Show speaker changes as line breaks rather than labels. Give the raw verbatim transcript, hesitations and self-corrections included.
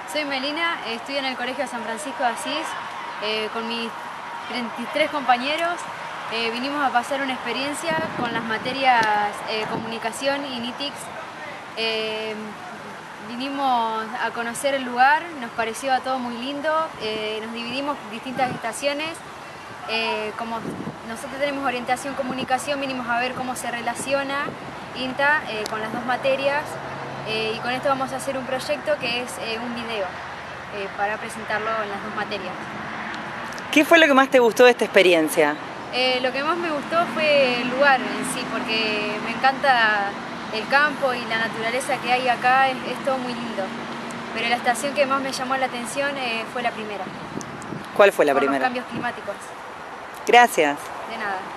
Soy Melina, estudio en el Colegio San Francisco de Asís, eh, con mis treinta y tres compañeros. Eh, vinimos a pasar una experiencia con las materias eh, Comunicación y N I T I C S. Eh, vinimos a conocer el lugar, nos pareció a todos muy lindo, eh, nos dividimos en distintas estaciones. Eh, como nosotros tenemos orientación comunicación, vinimos a ver cómo se relaciona INTA eh, con las dos materias. Eh, y con esto vamos a hacer un proyecto que es eh, un video eh, para presentarlo en las dos materias.
¿Qué fue lo que más te gustó de esta experiencia?
Eh, lo que más me gustó fue el lugar en sí, porque me encanta el campo y la naturaleza que hay acá, es, es todo muy lindo. Pero la estación que más me llamó la atención eh, fue la primera.
¿Cuál fue la
por
primera?
Los cambios climáticos.
Gracias.
De nada.